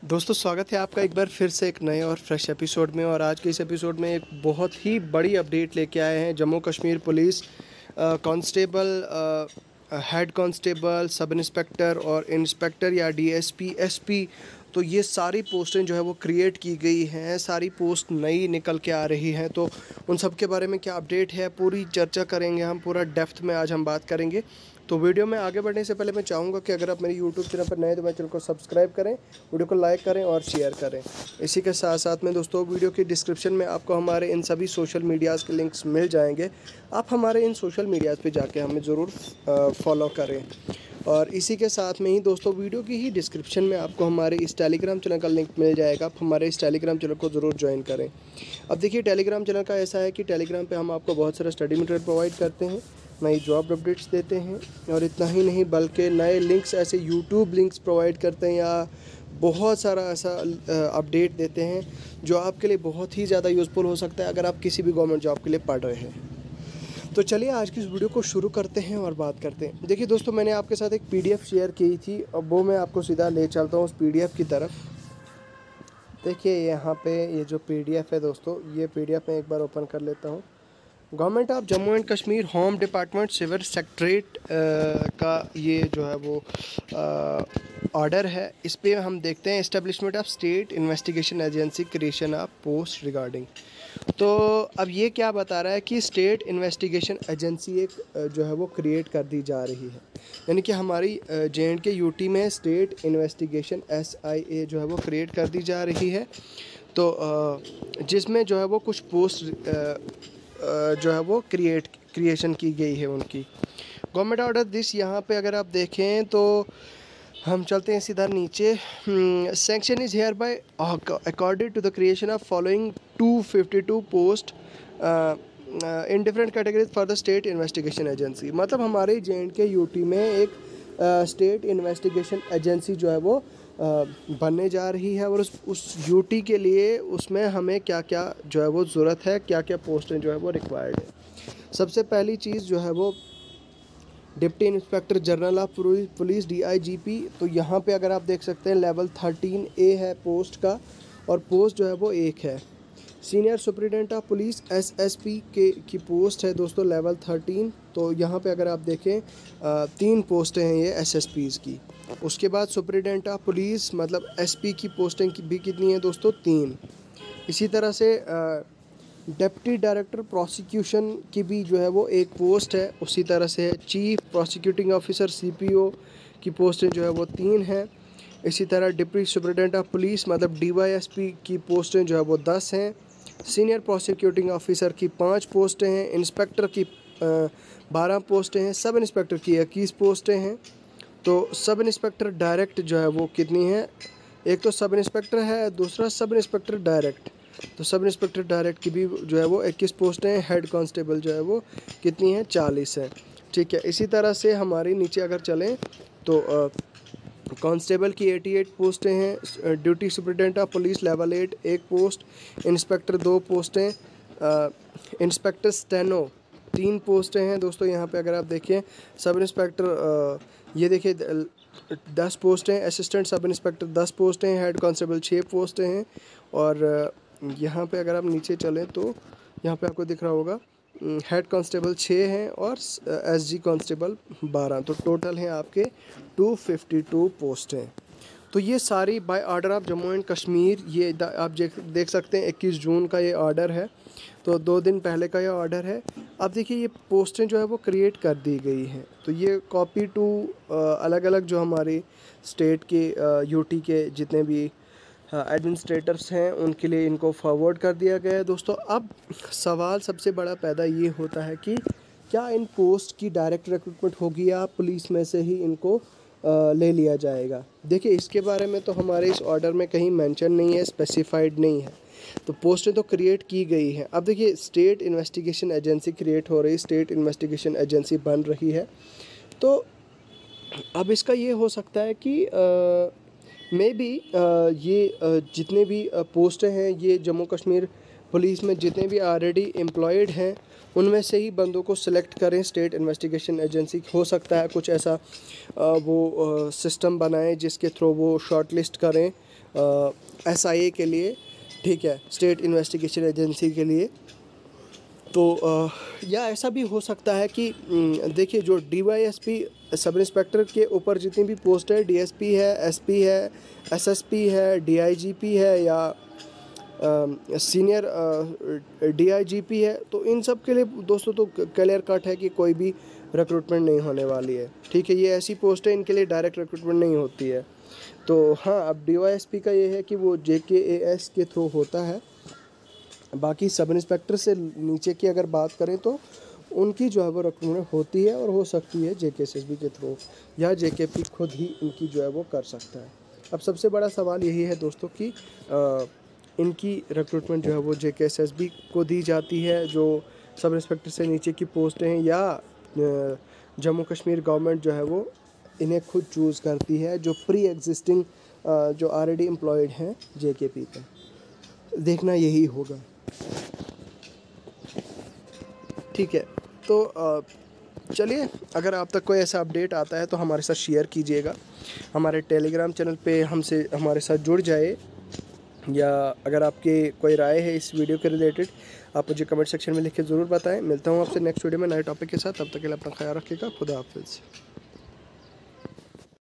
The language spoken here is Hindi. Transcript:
दोस्तों स्वागत है आपका एक बार फिर से एक नए और फ्रेश एपिसोड में। और आज के इस एपिसोड में एक बहुत ही बड़ी अपडेट लेके आए हैं। Jammu Kashmir police constable, head constable, sub inspector और इंस्पेक्टर या डीएसपी, एसपी, तो ये सारी पोस्टें जो है वो क्रिएट की गई हैं। सारी पोस्ट नई निकल के आ रही हैं, तो उन सब के बारे में क्या अपडेट है पूरी चर्चा करेंगे हम, पूरा डेप्थ में आज हम बात करेंगे। तो वीडियो में आगे बढ़ने से पहले मैं चाहूँगा कि अगर आप मेरे यूट्यूब चैनल पर नए हैं तो मेरे चैनल को सब्सक्राइब करें, वीडियो को लाइक करें और शेयर करें। इसी के साथ साथ में दोस्तों वीडियो की डिस्क्रिप्शन में आपको हमारे इन सभी सोशल मीडियाज़ के लिंक्स मिल जाएंगे। आप हमारे इन सोशल मीडियाज़ पे जाके हमें ज़रूर फॉलो करें। और इसी के साथ में ही दोस्तों वीडियो की ही डिस्क्रिप्शन में आपको हमारे इस टेलीग्राम चैनल का लिंक मिल जाएगा। आप हमारे इस टेलीग्राम चैनल को ज़रूर ज्वाइन करें। अब देखिए, टेलीग्राम चैनल का ऐसा है कि टेलीग्राम पे हम आपको बहुत सारा स्टडी मटेरियल प्रोवाइड करते हैं, नई जॉब अपडेट्स देते हैं, और इतना ही नहीं बल्कि नए लिंक्स, ऐसे यूट्यूब लिंक्स प्रोवाइड करते हैं या बहुत सारा ऐसा अपडेट देते हैं जो आपके लिए बहुत ही ज़्यादा यूज़फुल हो सकता है अगर आप किसी भी गवर्नमेंट जॉब के लिए पढ़ रहे हैं। तो चलिए आज की इस वीडियो को शुरू करते हैं और बात करते हैं। देखिए दोस्तों, मैंने आपके साथ एक पीडीएफ शेयर की थी, अब वो मैं आपको सीधा ले चलता हूँ उस पीडीएफ की तरफ। देखिए यहाँ पे ये जो पीडीएफ है दोस्तों, ये पीडीएफ मैं एक बार ओपन कर लेता हूँ। Government of Jammu and Kashmir home department civil secretariat का ये जो है वो ऑर्डर है। इस पे हम देखते हैं establishment of state investigation agency, creation of post regarding. तो अब ये क्या बता रहा है कि स्टेट इन्वेस्टिगेशन एजेंसी एक जो है वो क्रिएट कर दी जा रही है, यानी कि हमारी JNK यूटी में स्टेट इन्वेस्टिगेशन SIA जो है वो क्रिएट कर दी जा रही है। तो जिसमें जो है वो कुछ पोस्ट जो है वो क्रिएशन की गई है उनकी। गवर्नमेंट ऑर्डर दिस, यहाँ पे अगर आप देखें तो हम चलते हैं सीधा नीचे। Sanction is hereby according to the creation of following 252 post in different categories for the state investigation agency. मतलब हमारे JNK यूटी में एक स्टेट इन्वेस्टिगेशन एजेंसी जो है वो बनने जा रही है, और उस यूटी के लिए उसमें हमें क्या क्या जो है वो ज़रूरत है, क्या क्या पोस्टें जो है वो रिक्वायर्ड है। सबसे पहली चीज़ जो है वो deputy inspector general of police DIGP। तो यहाँ पे अगर आप देख सकते हैं लेवल 13A है पोस्ट का, और पोस्ट जो है वो एक है। Senior superintendent of police SSP की पोस्ट है दोस्तों लेवल 13। तो यहाँ पे अगर आप देखें 3 पोस्टें हैं ये SSPs की। उसके बाद सुपरिटेंडेंट ऑफ पुलिस मतलब SP की पोस्टें भी कितनी हैं दोस्तों, 3। इसी तरह से डिप्टी डायरेक्टर प्रोसिक्यूशन की भी जो है वो एक पोस्ट है। उसी तरह से चीफ प्रोसिक्यूटिंग ऑफिसर CPO की पोस्टें जो है वो 3 हैं। इसी तरह डिप्टी सुपरिटेंडेंट ऑफ पुलिस मतलब DYSP की पोस्टें जो है वो 10 हैं। सीनियर प्रोसिक्यूटिंग ऑफिसर की 5 पोस्टें हैं। इंस्पेक्टर की 12 पोस्टें हैं। सब इंस्पेक्टर की 21 पोस्टें हैं। तो सब इंस्पेक्टर डायरेक्ट जो है वो कितनी है, एक तो सब इंस्पेक्टर है, दूसरा सब इंस्पेक्टर डायरेक्ट। तो सब इंस्पेक्टर डायरेक्ट की भी जो है वो 21 पोस्टें हैं। हेड कांस्टेबल जो है वो कितनी है, 40 है। ठीक है, इसी तरह से हमारे नीचे अगर चलें तो कांस्टेबल की 88 पोस्टें हैं। Duty superintendent of police level 8 1 post. Inspector 2 पोस्टें। इंस्पेक्टर स्टेनो 3 पोस्टें हैं दोस्तों। यहाँ पे अगर आप देखें सब इंस्पेक्टर ये देखिए 10 पोस्टें। असिस्टेंट सब इंस्पेक्टर 10 पोस्टें हैं। हेड कांस्टेबल 6 पोस्टें हैं। और यहाँ पे अगर आप नीचे चलें तो यहाँ पे आपको दिख रहा होगा हेड कांस्टेबल 6 हैं और SG कांस्टेबल 12। तो टोटल हैं आपके 252 पोस्टें। तो ये सारी by order of Jammu and Kashmir, ये आप देख सकते हैं 21 जून का ये ऑर्डर है। तो 2 दिन पहले का ये ऑर्डर है। अब देखिए ये पोस्टें जो है वो क्रिएट कर दी गई हैं। तो ये कॉपी टू अलग अलग जो हमारी स्टेट के यूटी के जितने भी एडमिनिस्ट्रेटर्स हैं उनके लिए इनको फॉरवर्ड कर दिया गया है दोस्तों। अब सवाल सबसे बड़ा पैदा ये होता है कि क्या इन पोस्ट की डायरेक्ट रिक्रूटमेंट होगी या पुलिस में से ही इनको ले लिया जाएगा। देखिए इसके बारे में तो हमारे इस ऑर्डर में कहीं मेंशन नहीं है, स्पेसिफाइड नहीं है। तो पोस्टें तो क्रिएट की गई हैं। अब देखिए स्टेट इन्वेस्टिगेशन एजेंसी क्रिएट हो रही, स्टेट इन्वेस्टिगेशन एजेंसी बन रही है। तो अब इसका ये हो सकता है कि मे बी ये जितने भी पोस्टें हैं ये जम्मू कश्मीर पुलिस में जितने भी ऑलरेडी एम्प्लॉयड हैं उनमें से ही बंदों को सिलेक्ट करें स्टेट इन्वेस्टिगेशन एजेंसी। हो सकता है कुछ ऐसा वो सिस्टम बनाएं जिसके थ्रू वो शॉर्ट लिस्ट करें SIA के लिए, ठीक है, स्टेट इन्वेस्टिगेशन एजेंसी के लिए। तो या ऐसा भी हो सकता है कि देखिए जो DYSP सब इंस्पेक्टर के ऊपर जितनी भी पोस्ट है, DSP है, SP है, SSP है, DIGP है या सीनियर DIGP है, तो इन सब के लिए दोस्तों तो क्लियर कट है कि कोई भी रिक्रूटमेंट नहीं होने वाली है, ठीक है। ये ऐसी पोस्ट है, इनके लिए डायरेक्ट रिक्रूटमेंट नहीं होती है। तो हाँ, अब DYSP का ये है कि वो JKAS के थ्रू होता है। बाकी सब इंस्पेक्टर से नीचे की अगर बात करें तो उनकी जो है वो रिक्रूटमेंट होती है और हो सकती है JKSSB के थ्रू, या JKP खुद ही इनकी जो है वो कर सकता है। अब सबसे बड़ा सवाल यही है दोस्तों कि इनकी रिक्रूटमेंट जो है वो JKSSB को दी जाती है, जो सब इंस्पेक्टर से नीचे की पोस्टें हैं, या जम्मू कश्मीर गवर्नमेंट जो है वो इन्हें खुद चूज़ करती है, जो प्री एग्जिस्टिंग जो ऑलरेडी एम्प्लॉयड हैं JKP पे। देखना यही होगा, ठीक है। तो चलिए, अगर आप तक कोई ऐसा अपडेट आता है तो हमारे साथ शेयर कीजिएगा, हमारे टेलीग्राम चैनल पे हमारे साथ जुड़ जाए, या अगर आपकी कोई राय है इस वीडियो के रिलेटेड आप मुझे कमेंट सेक्शन में लिख के ज़रूर बताएं। मिलता हूं आपसे नेक्स्ट वीडियो में नए टॉपिक के साथ, तब तक के लिए अपना ख्याल रखिएगा। खुदा हाफिज़।